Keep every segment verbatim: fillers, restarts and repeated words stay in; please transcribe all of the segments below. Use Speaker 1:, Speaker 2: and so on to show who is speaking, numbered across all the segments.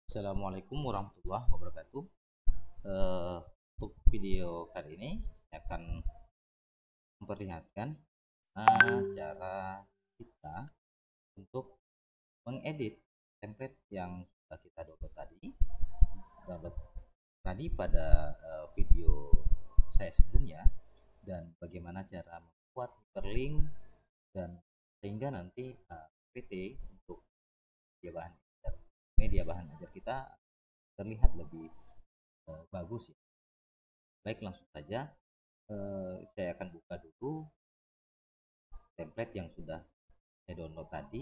Speaker 1: Assalamualaikum warahmatullahi wabarakatuh. Eh, untuk video kali ini saya akan memperlihatkan eh, cara kita untuk mengedit template yang sudah kita download tadi, download tadi pada eh, video saya sebelumnya, dan bagaimana cara membuat hyperlink dan sehingga nanti eh, P P T untuk media bahan media bahan ajar kita terlihat lebih eh, bagus ya. Baik, langsung saja eh, saya akan buka dulu template yang sudah saya download tadi.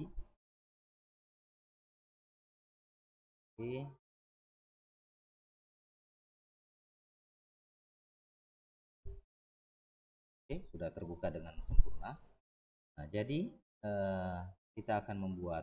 Speaker 1: Oke, oke sudah terbuka dengan sempurna. Nah, jadi eh, kita akan membuat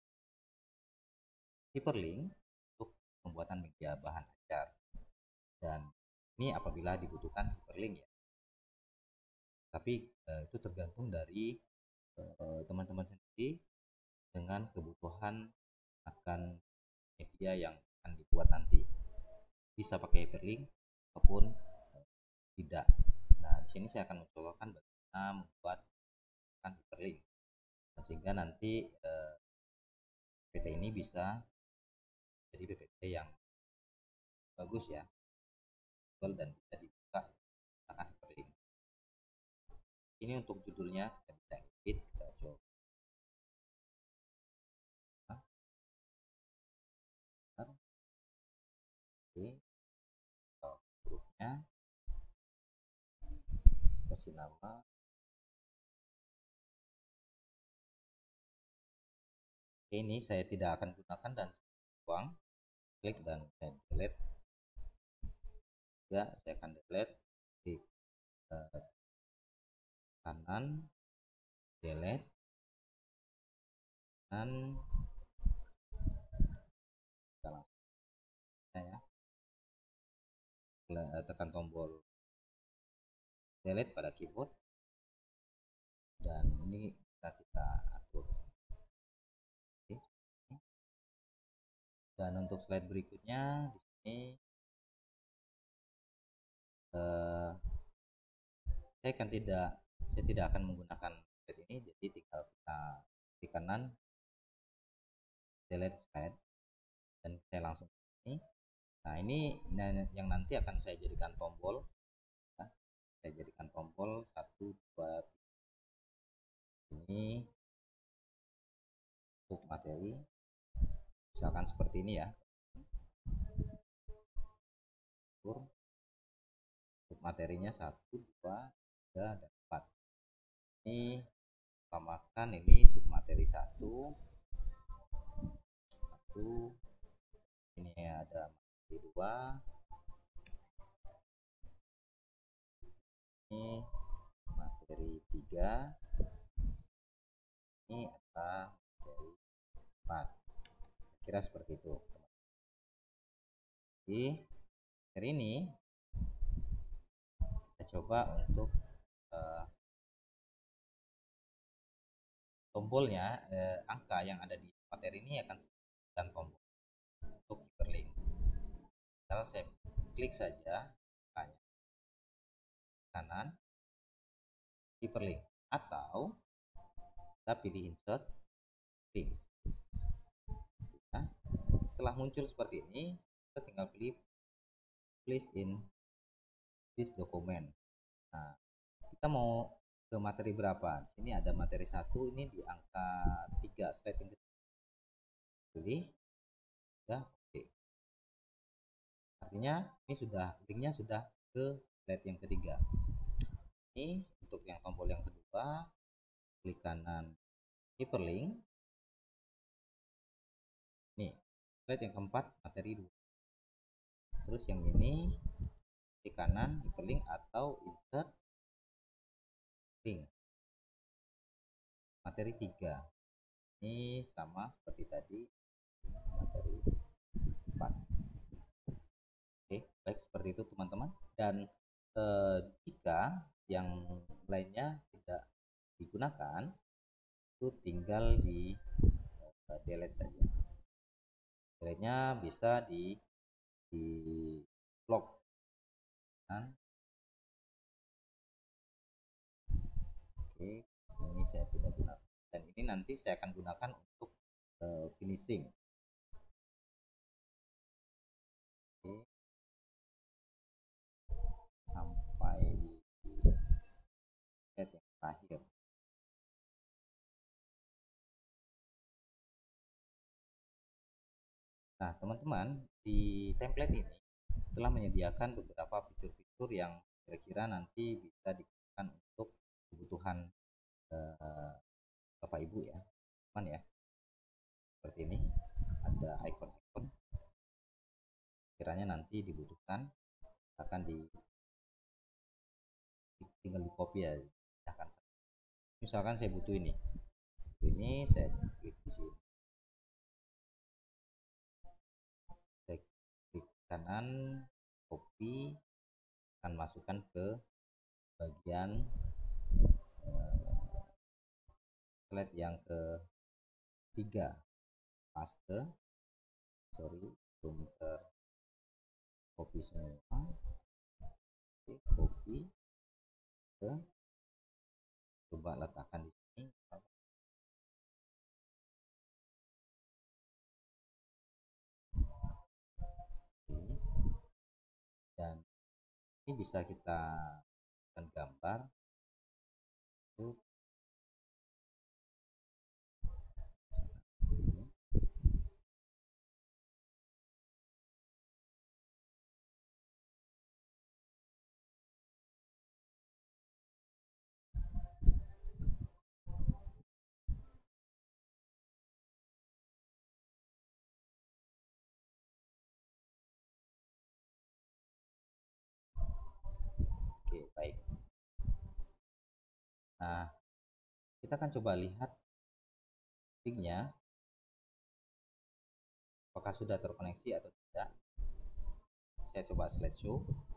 Speaker 1: hyperlink untuk pembuatan media bahan ajar, dan ini apabila dibutuhkan hyperlink ya. Tapi eh, itu tergantung dari eh, teman-teman sendiri dengan kebutuhan akan media yang akan dibuat nanti. Bisa pakai hyperlink ataupun eh, tidak. Nah, di sini saya akan mencontohkan bagaimana membuat hyperlink, sehingga nanti eh, P P T ini bisa jadi P P T yang bagus ya, dan bisa dibuka akan hyperlink. Ini untuk judulnya kita bisa edit, kita coba. Oke, hurufnya kasih nama. Oke, ini saya tidak akan gunakan dan buang. Klik dan saya delete. Ya, saya akan delete. Klik eh, kanan, delete, dan kita langsung ya, tekan tombol delete pada keyboard, dan ini bisa kita atur. Oke. Dan untuk slide berikutnya di sini eh, saya akan tidak saya tidak akan menggunakan slide ini, jadi tinggal kita di kanan delete slide dan saya langsung ini. Nah, ini yang nanti akan saya jadikan tombol ya. Saya jadikan tombol satu dua ini untuk materi, misalkan seperti ini ya. Untuk materinya satu, dua, tiga, dan empat. Ini utamakan ini submateri satu, satu, ini ada materi dua, ini materi tiga, ini ada materi empat. Kira seperti itu. Jadi hari ini kita coba untuk uh, tombolnya, eh, angka yang ada di materi ini akan dan tombol untuk hyperlink. Kalau saya klik saja angkanya kanan, hyperlink, atau kita pilih insert link. Nah, setelah muncul seperti ini, kita tinggal pilih place in this document. Nah, kita mau ke materi berapa? Di sini ada materi satu, ini di angka tiga, slide yang ketiga. Pilih ya, oke. Artinya ini sudah linknya sudah ke slide yang ketiga. Ini untuk yang tombol yang kedua, klik kanan hyperlink. Nih, slide yang keempat materi dua. Terus yang ini klik kanan hyperlink atau insert link. Materi tiga. Ini sama seperti tadi, materi empat. Oke, baik seperti itu teman-teman. Dan eh, jika yang lainnya tidak digunakan, itu tinggal di eh, delete saja. Slide-nya bisa di di lock kan. Oke, ini saya tidak gunakan, dan ini nanti saya akan gunakan untuk uh, finishing. Oke, sampai di slide yang terakhir. Nah, teman-teman, di template ini telah menyediakan beberapa fitur-fitur yang kira-kira nanti bisa digunakan untuk kebutuhan eh, Bapak Ibu ya, teman ya. Seperti ini, ada icon-icon. Kiranya nanti dibutuhkan akan di tinggal di copy ya. Misalkan saya butuh ini, ini saya klik di sini. Saya klik kanan, copy, akan masukkan ke bagian uh, slide yang ketiga, paste. Sorry, belum ter copy semua. Oke, copy ke, coba letakkan di sini. Dan ini bisa kita gambar itu. Oke, baik. Nah, kita akan coba lihat linknya apakah sudah terkoneksi atau tidak. Saya coba slideshow.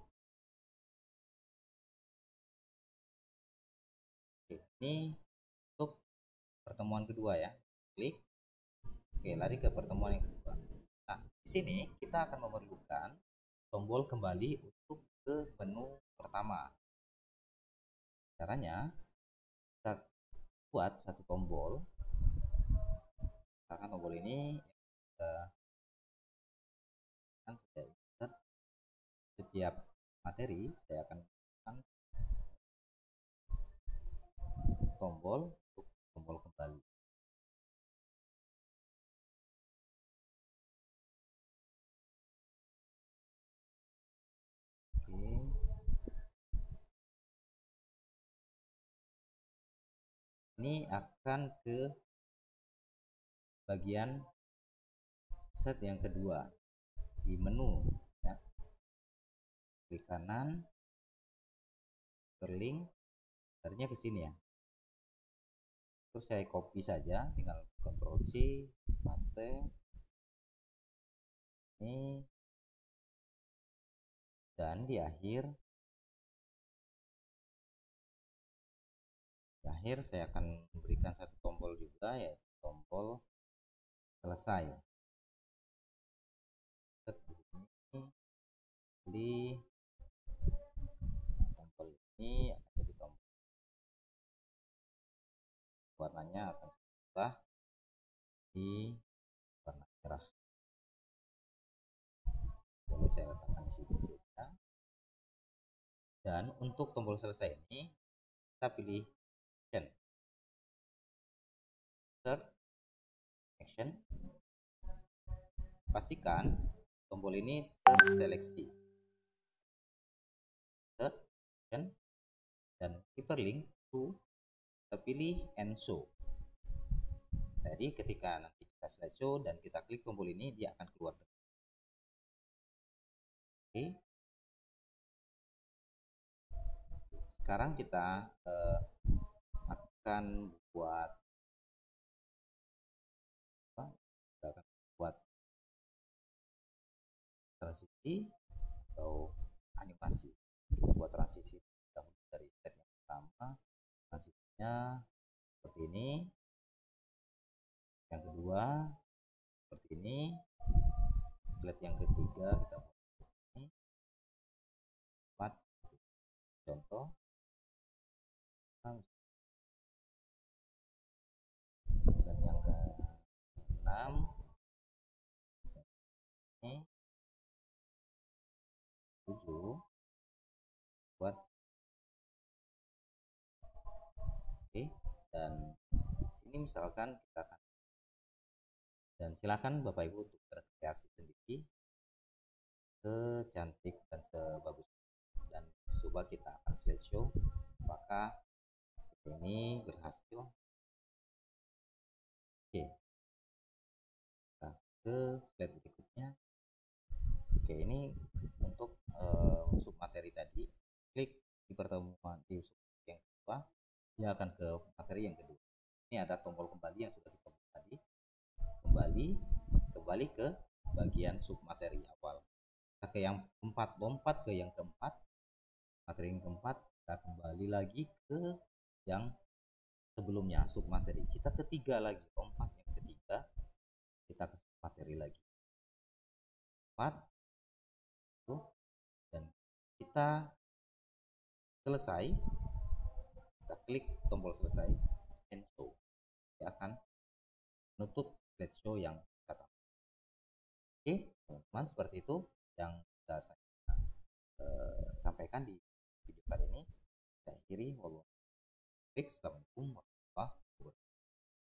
Speaker 1: Oke, ini untuk pertemuan kedua ya. Klik. Oke, lari ke pertemuan yang kedua. Nah, di sini kita akan memerlukan tombol kembali untuk ke menu pertama. Caranya, kita buat satu tombol. Misalkan tombol ini uh, kan sudah insert. Setiap materi saya akan menggunakan tombol untuk tombol kembali. Oke. Ini akan ke bagian set yang kedua di menu ya. Klik kanan, berlink, larinya ke sini ya. Terus saya copy saja, tinggal Ctrl C, paste. Ini, dan di akhir di akhir saya akan memberikan satu tombol juga, yaitu tombol selesai. Set di sini, pilih tombol ini akan jadi tombol, warnanya akan berubah di warna merah. Boleh saya letakkan di sini saja. Dan untuk tombol selesai ini kita pilih action, start action. Pastikan tombol ini terseleksi, start action, dan hyperlink to, kita pilih and show. Jadi ketika nanti kita slideshow dan kita klik tombol ini, dia akan keluar. Oke. Sekarang kita eh, akan buat apa? Kita akan buat transisi atau animasi. Kita buat transisi dari step yang pertama, transisinya seperti ini. Yang kedua seperti ini. slide yang ketiga kita buat ini empat contoh. Slide yang ke enam ini tujuh buat oke. Dan sini misalkan kita akan, dan silakan Bapak Ibu untuk berkreasi sendiri secantik dan sebagus, dan coba kita akan slideshow apakah ini berhasil. Oke, kita ke slide berikutnya. Oke, ini untuk uh, sub materi tadi, klik di pertemuan di sub yang kedua, dia akan ke materi yang kedua. Ini ada tombol kembali yang sudah kita buat tadi, kembali kembali ke bagian sub materi awal. Kita ke yang keempat, lompat ke yang keempat, materi yang keempat, kita kembali lagi ke yang sebelumnya sub materi. Kita ketiga lagi, lompat yang ketiga, kita ke sub materi lagi empat, dan kita selesai, kita klik tombol selesai and show, dia akan menutup slideshow yang kita tambah. Oke teman-teman, seperti itu yang bisa saya uh, sampaikan di video kali ini. Saya akhiri, wallahualam. Assalamualaikum.